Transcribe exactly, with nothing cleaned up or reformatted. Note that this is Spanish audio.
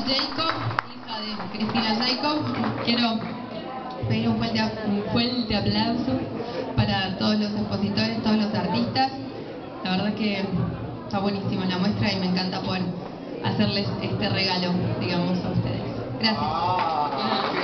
Jacob, hija de Cristina Jacob. Quiero pedir un fuerte, un fuerte aplauso para todos los expositores, todos los artistas. La verdad que está buenísima la muestra y me encanta poder hacerles este regalo, digamos, a ustedes. Gracias.